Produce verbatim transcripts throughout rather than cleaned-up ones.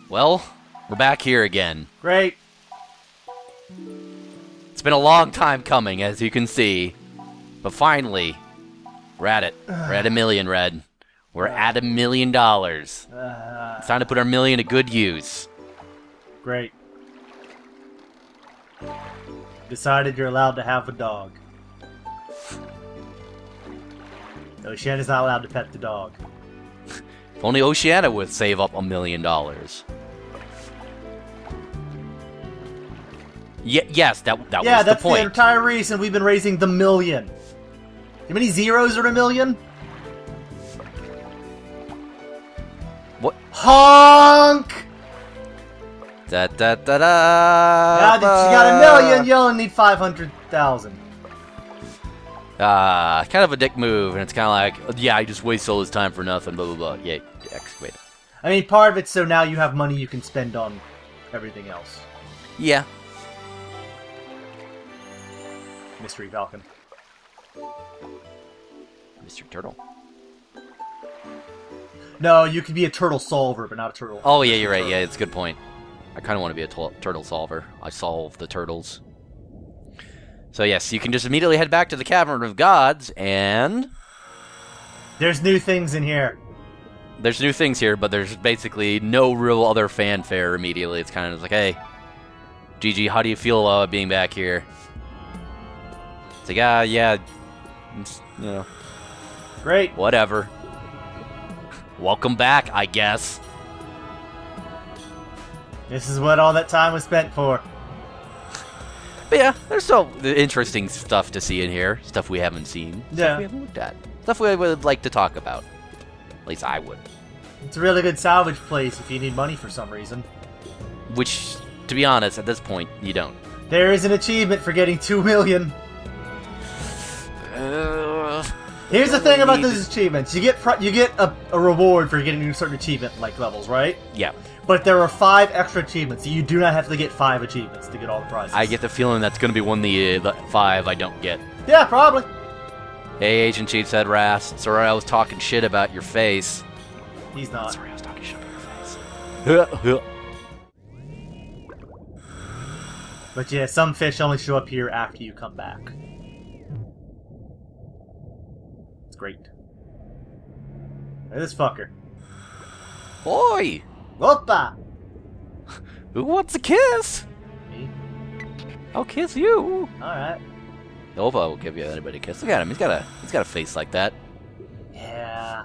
Well, we're back here again. Great. It's been a long time coming, as you can see. But finally, we're at it. We're at a million, Red. We're at a million dollars. Uh, It's time to put our million to good use. Great. Decided you're allowed to have a dog. Oceana's not allowed to pet the dog. If only Oceana would save up a million dollars. Ye yes, that, that yeah, was the that's point. the entire reason we've been raising the million. How many zeros are a million? What? Honk! Da da da da. Now that you got a million, you only need five hundred thousand. Ah, uh, kind of a dick move, and it's kind of like, yeah, I just wasted all this time for nothing, blah, blah, blah. Yeah, excavate it. I mean, part of it's so now you have money you can spend on everything else. Yeah. Mystery Falcon. Mister Turtle. No, you can be a turtle solver, but not a turtle. Oh, yeah, you're right. Yeah, it's a good point. I kind of want to be a turtle solver. I solve the turtles. So, yes, you can just immediately head back to the Cavern of Gods, and... There's new things in here. There's new things here, but there's basically no real other fanfare immediately. It's kind of like, hey, Gigi, how do you feel about being back here? It's like, ah, yeah, it's, you know. Great. Whatever. Welcome back, I guess. This is what all that time was spent for. But yeah, there's still interesting stuff to see in here. Stuff we haven't seen. Stuff Yeah. we haven't looked at. Stuff we would like to talk about. At least I would. It's a really good salvage place if you need money for some reason. Which, to be honest, at this point, you don't. There is an achievement for getting two million. Uh, Here's the thing about those achievements. You get pro you get a, a reward for getting a certain achievement-like levels, right? yeah. But there are five extra achievements, so you do not have to get five achievements to get all the prizes. I get the feeling that's going to be one of the, uh, the five I don't get. Yeah, probably. Hey, Agent Cheat's Ras. Sorry I was talking shit about your face. He's not. Sorry I was talking shit about your face. But yeah, some fish only show up here after you come back. It's great. Look at this fucker. Oi! Opa! Who wants a kiss? Me? I'll kiss you. Alright. Nova will give you anybody a kiss. Look at him. He's got a he's got a face like that. Yeah.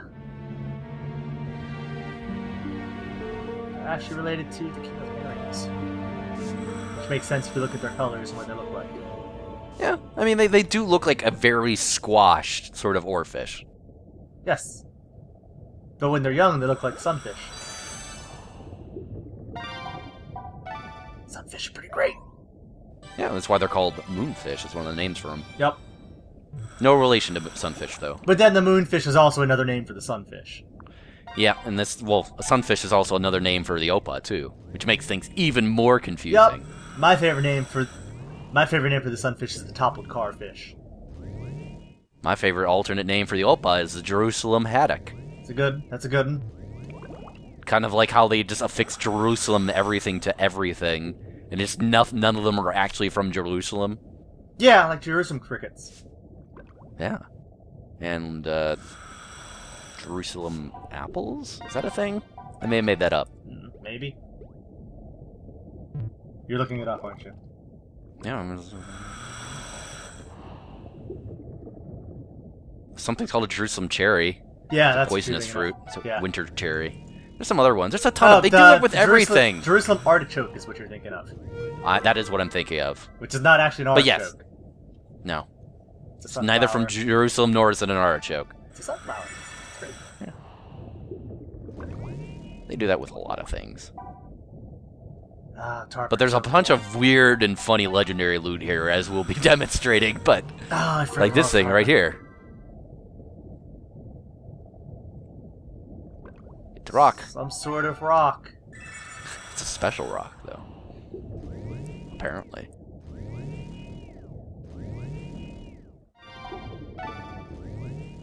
They're actually related to the King of Herrings. Which makes sense if you look at their colors and what they look like. Yeah, I mean they they do look like a very squashed sort of oarfish. Yes. But when they're young, they look like sunfish. Sunfish are pretty great. Yeah, that's why they're called moonfish. It's one of the names for them. Yep. No relation to sunfish, though. But then the moonfish is also another name for the sunfish. Yeah, and this, well, a sunfish is also another name for the opa, too, which makes things even more confusing. Yep. My favorite name for my favorite name for the sunfish is the toppled carfish. My favorite alternate name for the opa is the Jerusalem haddock. It's a good. That's a good one. Kind of like how they just affix Jerusalem everything to everything, and just no, none of them are actually from Jerusalem. Yeah, like Jerusalem crickets. Yeah. And, uh, Jerusalem apples? Is that a thing? I may have made that up. Maybe. You're looking it up, aren't you? Yeah. I'm just... Something's called a Jerusalem cherry. Yeah, it's that's a poisonous what you're fruit. thinking It's of. a Yeah. winter cherry. There's some other ones. There's a ton Oh, of... They the do it with Jerusalem, everything. Jerusalem artichoke is what you're thinking of. Uh, that is what I'm thinking of. Which is not actually an But artichoke. yes. No. It's, a It's neither from sunflower. Jerusalem nor is it an artichoke. It's a sunflower. It's great. They do that with a lot of things. Ah, tar But there's a bunch of weird and funny legendary loot here, as we'll be demonstrating, but... Ah, I forgot like this about thing tar- right here. It's a rock. Some sort of rock. It's a special rock, though. Apparently.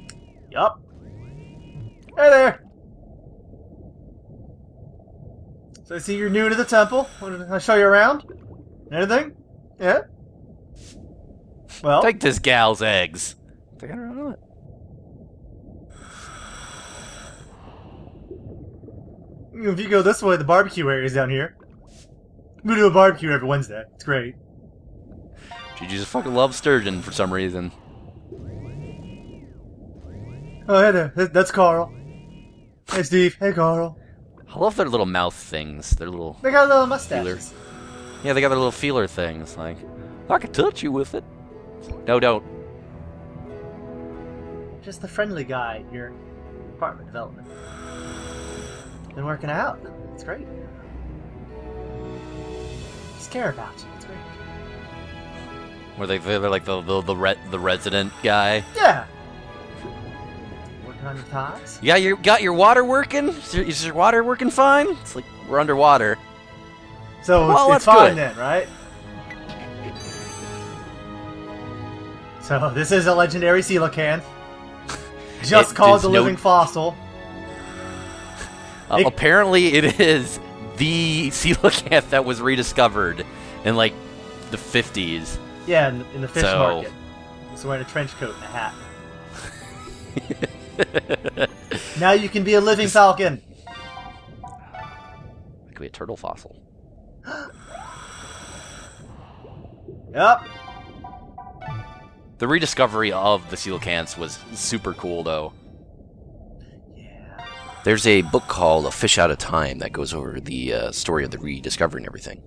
Yup. Hey there! So I see you're new to the temple. Want to show you around? Anything? Yeah? Well... Take this gal's eggs. I don't know it. If you go this way, the barbecue area's down here. We do a barbecue every Wednesday. It's great. She just fucking loves sturgeon for some reason. Oh, hey there. That's Carl. Hey, Steve. Hey, Carl. I love their little mouth things. Their little... They got little mustaches. Feelers. Yeah, they got their little feeler things. Like, I can touch you with it. No, don't. Just the friendly guy at your apartment development. Been working out. It's great. Just care about you. It's great. Were they? They're like the the the, re the resident guy. Yeah. Working on your thighs. Yeah, you got your water working. Is your, is your water working fine? It's like we're underwater. So well, it's, it's that's fine good. then, right? So this is a legendary coelacanth. Just It called the is no- living fossil. Uh, It- apparently, it is the coelacanth that was rediscovered in like the fifties. Yeah, in, in the fish So- market. He's wearing a trench coat and a hat. Now you can be a living falcon. It could be a turtle fossil. Yep. The rediscovery of the coelacanths was super cool, though. Yeah. There's a book called A Fish Out of Time that goes over the uh, story of the rediscovery and everything.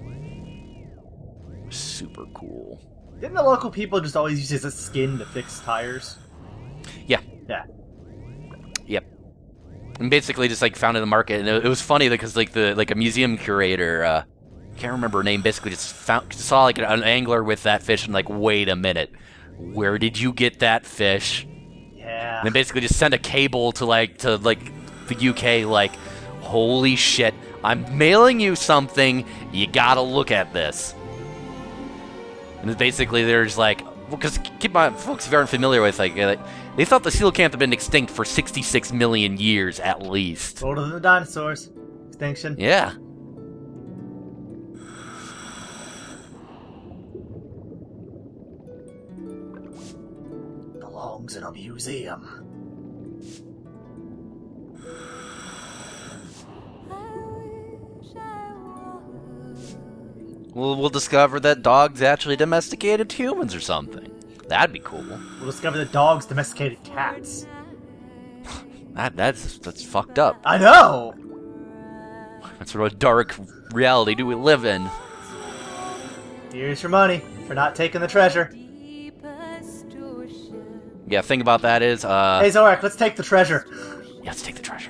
Super cool. Didn't the local people just always use his skin to fix tires? Yeah. Yeah. Yep. And basically just like found in the market, and it, it was funny because like the like a museum curator, uh, can't remember her name, basically just found saw like an, an angler with that fish and like, wait a minute, where did you get that fish? Yeah. And then basically just send a cable to like to like the U K, like, holy shit, I'm mailing you something, you gotta look at this. And then basically there's like, because keep in mind, folks if you aren't familiar with like, uh, they thought the coelacanth had been extinct for sixty-six million years at least. Older than the dinosaurs. Extinction. Yeah. Belongs in a museum. We'll, we'll discover that dogs actually domesticated humans or something. That'd be cool. We'll discover that dogs domesticated cats. That that's that's fucked up. I know! What sort of dark reality do we live in? Here's your money for not taking the treasure. Yeah, thing about that is, uh... Hey Zorak, let's take the treasure. yeah, let's take the treasure.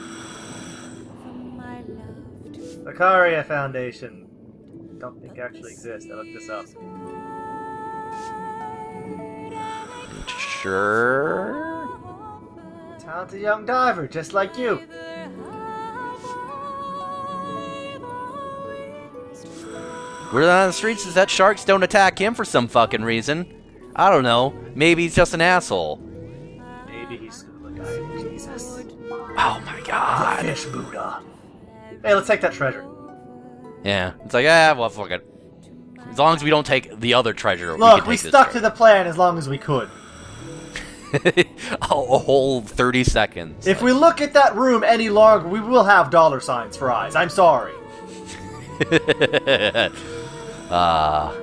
Vicaria Foundation. Don't think actually exists. I looked this up. Sure... Talented young diver, just like you. Word on the streets is that sharks don't attack him for some fucking reason. I don't know. Maybe he's just an asshole. Maybe he's scuba diving, Jesus. Oh my god. Fish Buddha. Hey, let's take that treasure. Yeah, it's like, ah, well, fuck it. As long as we don't take the other treasure, Look, we, we can take stuck this to the plan as long as we could. a, a whole thirty seconds. If we look at that room any longer, we will have dollar signs for eyes. I'm sorry. uh,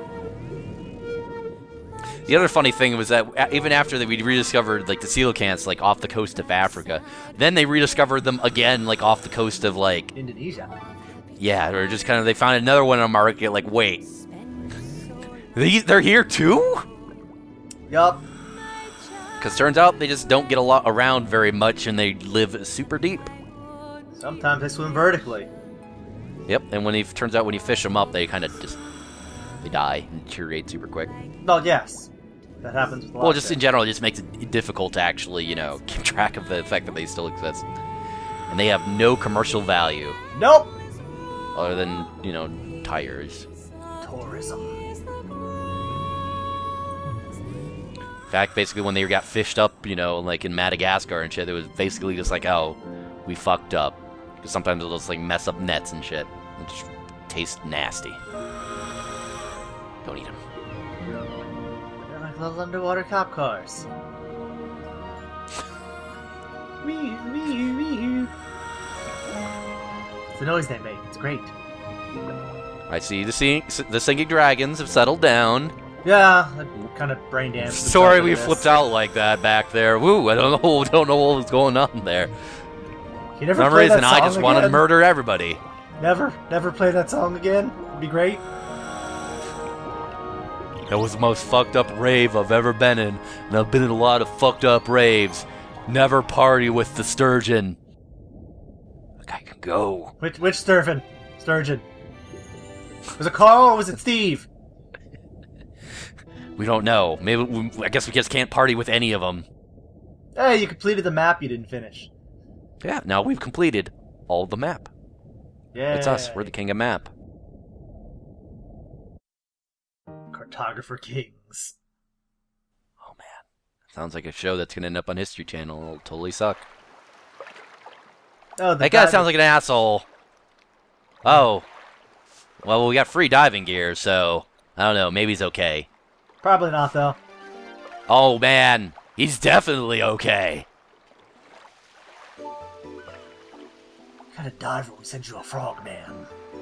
the other funny thing was that even after they we rediscovered like the coelacanths like off the coast of Africa, then they rediscovered them again like off the coast of like Indonesia. yeah, or just kind of they found another one on the market. Like, wait, these they're here too? Yup. Because turns out they just don't get a lot around very much, and they live super deep. Sometimes they swim vertically. Yep, and when he turns out when you fish them up, they kind of just they die and deteriorate super quick. Well, yes. That happens with a lot Well, of just fish. in general, it just makes it difficult to actually, you know, keep track of the fact that they still exist. And they have no commercial value Nope. other than, you know, tires. Tourism. In fact, basically, when they got fished up, you know, like in Madagascar and shit, it was basically just like, oh, we fucked up. Because sometimes it'll just like mess up nets and shit. It'll just taste nasty. Don't eat them. They're like little underwater cop cars. Wee, wee, wee. It's the noise they make. It's great. I see the, sing the singing dragons have settled down. Yeah, kind of brain damage. Sorry we flipped out like that back there. Woo, I don't know, don't know what was going on there. You never For some play reason, that I song just again? wanted to murder everybody. Never, never play that song again. It'd be great. That was the most fucked up rave I've ever been in, and I've been in a lot of fucked up raves. Never party with the sturgeon. Like I can go. Which which sturgeon? Sturgeon. Was it Carl or was it Steve? We don't know. Maybe we, I guess we just can't party with any of them. Hey, you completed the map you didn't finish. Yeah, now we've completed all the map. Yeah. It's us. We're the king of map. Cartographer Kings. Oh man, sounds like a show that's gonna end up on History Channel. It'll totally suck. Oh, the that guy diver- sounds like an asshole. Oh. Well, we got free diving gear, so I don't know. Maybe he's okay. Probably not, though. Oh man, he's definitely okay. What kind of diver would send you a frog, man?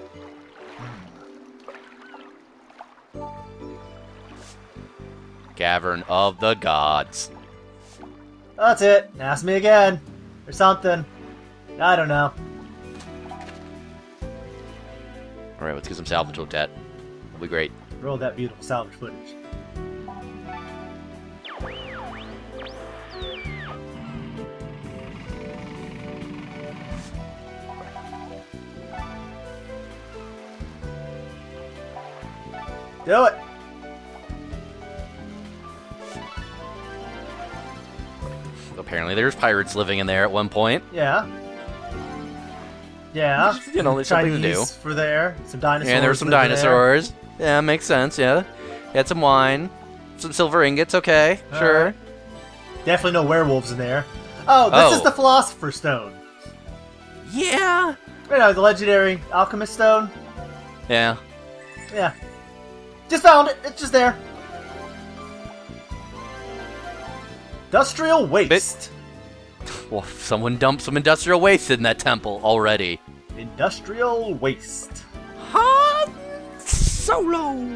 Cavern of the Gods. That's it. Ask me again. Or something. I don't know. Alright, let's get some salvage looked at. That'll be great. Roll that beautiful salvage footage. Do it! Apparently there's pirates living in there at one point. Yeah. Yeah. You know, there's something to do. Chinese for there. Some dinosaurs. And there were some living dinosaurs. Yeah, makes sense, yeah. Had some wine. Some silver ingots, okay. All Sure. right. Definitely no werewolves in there. Oh, this Oh. is the Philosopher's Stone. Yeah. You know, the legendary Alchemist Stone. Yeah. Yeah. Just found it. It's just there. Industrial waste. Well, someone dumped some industrial waste in that temple already. Industrial waste. Han Solo!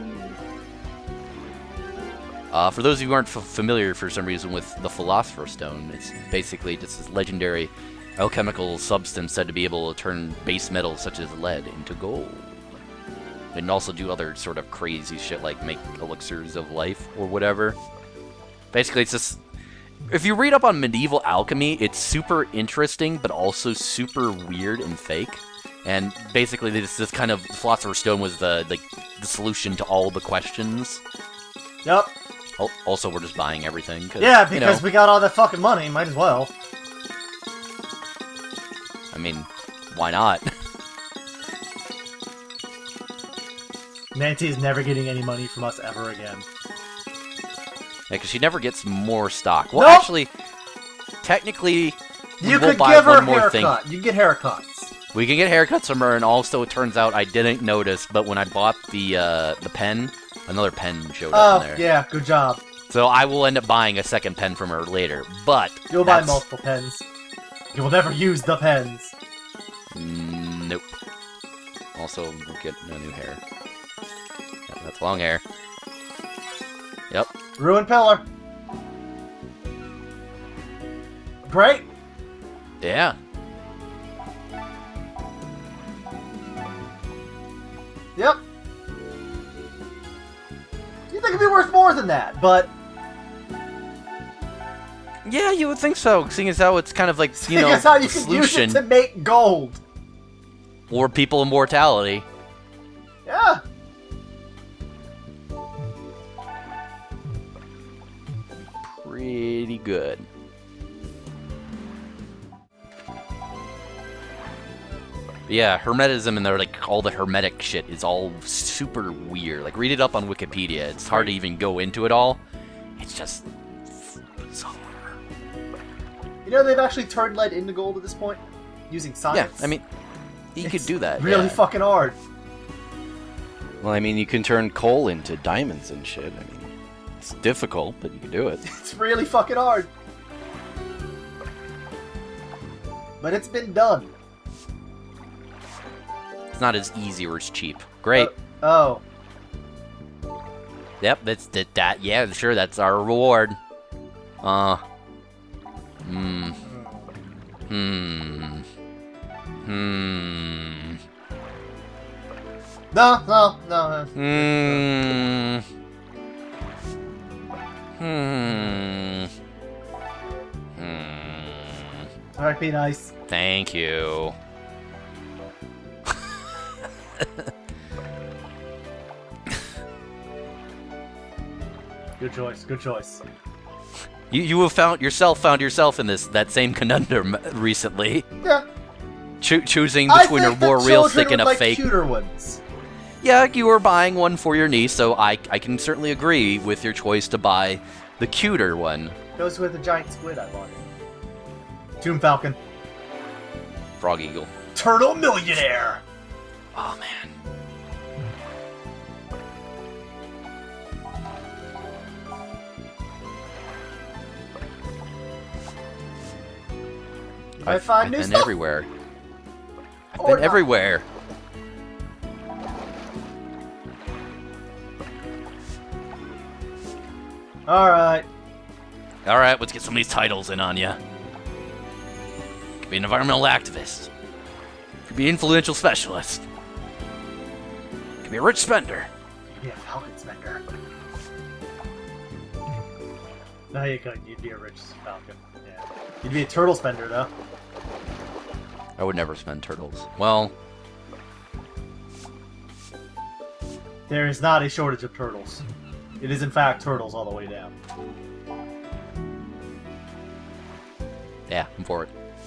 Uh, for those of you who aren't f familiar for some reason with the Philosopher's Stone, it's basically just this legendary alchemical substance said to be able to turn base metals such as lead into gold. And also do other sort of crazy shit like make elixirs of life or whatever. Basically, it's just... If you read up on medieval alchemy, it's super interesting, but also super weird and fake. And basically, this this kind of Philosopher's Stone was the the, the solution to all the questions. Yep. Al- Also, we're just buying everything. Cause, Yeah, because you know, we got all that fucking money. Might as well. I mean, why not? Nancy is never getting any money from us ever again. Yeah, because she never gets more stock. Well, Nope. actually, technically, we You will could buy give her one a more thing. haircut. You can get haircuts. We can get haircuts from her, and also it turns out I didn't notice, but when I bought the uh, the pen, another pen showed Oh, up in there. yeah, good job. So I will end up buying a second pen from her later, but You'll buy that's- multiple pens. You will never use the pens. Mm, nope. Also, we'll get a new hair. Yep, that's long hair. Yep. Ruined pillar. Great. Yeah. Yep. You think it'd be worth more than that, but Yeah, you would think so, seeing as how it's kind of like, you seeing know, as how you the can use solution it to make gold. or people immortality. Yeah. Pretty good. But yeah, Hermetism and their, like, all the Hermetic shit is all super weird. Like, read it up on Wikipedia. It's hard to even go into it all. It's just bizarre. You know they've actually turned lead into gold at this point? using science. Yeah, I mean, you it's could do that. Really yeah. fucking hard. Well, I mean, you can turn coal into diamonds and shit. I mean, it's difficult, but you can do it. It's really fucking hard. But it's been done. It's not as easy or as cheap. Great. Uh, oh. Yep, that's that, that. Yeah, sure, that's our reward. Uh. Hmm. Hmm. Hmm. No, no, no. Hmm. Hmm. Hmm. Alright, be nice. Thank you. Good choice, good choice. You you have found yourself found yourself in this that same conundrum recently. Yeah. Cho choosing I between a think more the real children stick and would a like fake. cuter ones. Yeah, you were buying one for your niece, so I I can certainly agree with your choice to buy the cuter one. Goes with the giant squid I bought. Tomb Falcon. Frog Eagle. Turtle Millionaire. Oh man. If I find I've new been stuff. everywhere. I've Or been not. everywhere. Alright. All right, let's get some of these titles in on ya. Could be an environmental activist. Could be an influential specialist. Could be a rich spender. Yeah, Falcon Spender. No, you couldn't. You'd be a rich Falcon. Yeah. You'd be a turtle spender, though. I would never spend turtles. Well, There is not a shortage of turtles. It is, in fact, turtles all the way down. yeah, I'm for it.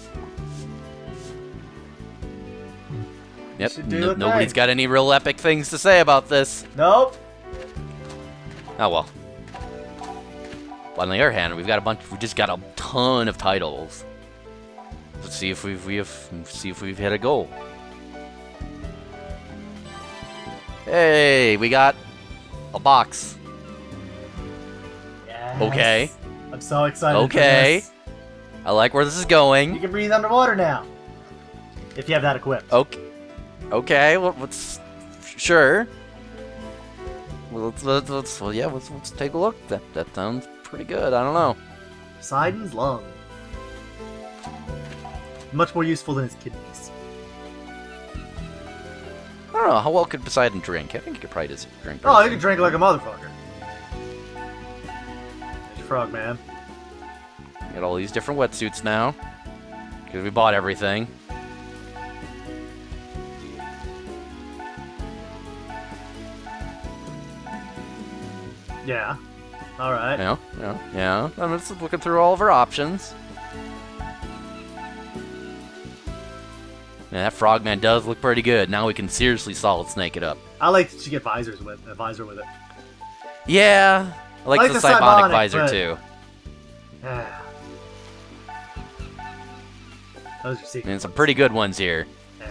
Yep, should do no- a nobody's thing. got any real epic things to say about this. Nope. Oh well. On the other hand, we've got a bunch. We just got a ton of titles. Let's see if we've we have see if we've hit a goal. Hey, we got a box. Yes. Okay. I'm so excited. Okay. For this. I like where this is You going. can breathe underwater now. If you have that equipped. Okay. Okay. Well, let's sure. Well, let's, let's, let's well, yeah. Let's let's take a look. That that sounds pretty good. I don't know. Poseidon's lung. Much more useful than his kidneys. I don't know. How well could Poseidon drink? I think he could probably just drink. Oh, you pretty can drink like a motherfucker. There's your frog, man. good. Got all these different wetsuits now because we bought everything. Yeah. Alright. Yeah, yeah, yeah. I'm just looking through all of our options. Yeah, that frogman does look pretty good. Now we can seriously solid snake it up. I like that you get visors with a visor with it. Yeah, I like, like the, the Cybonic Cybonic, visor but- too. Yeah. Those are secret. And some pretty good ones here. Yeah.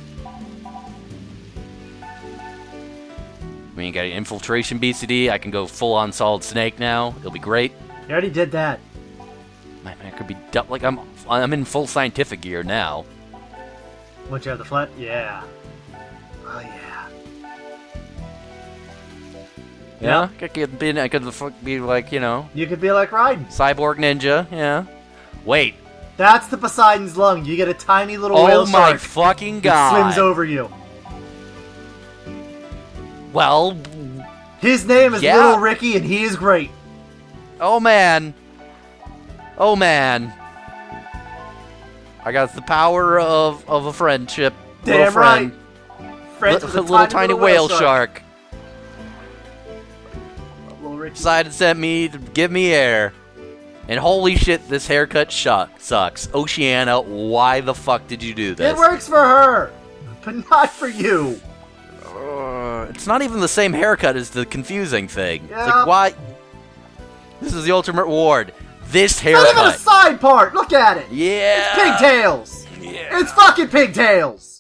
I mean, you got an infiltration B C D. I can go full on solid snake now. It'll be great. You already did that. Man, I could be du- like I'm. I'm in full scientific gear now. Once you have the flat, yeah. Oh yeah. Yeah, I could be. I could f- be like you know, You could be like Raiden. cyborg ninja. Yeah. Wait. That's the Poseidon's lung. You get a tiny little whale Oh my shark fucking that god! swims over you. Well, His name is Yeah. Little Ricky, and he is great. oh man. Oh man. I got the power of of a friendship. Damn little friend. right. Friends Li- with a little tiny whale shark. Little Ricky. Decided to send me to give me air. And holy shit, this haircut shuck sucks. Oceana, why the fuck did you do this? It works for her, but not for you. Uh, it's not even the same haircut as the confusing thing. It's Yeah. like, why? This is the ultimate reward. This Not even a haircut. side part. Look at it. Yeah. Pigtails. It's fucking pigtails!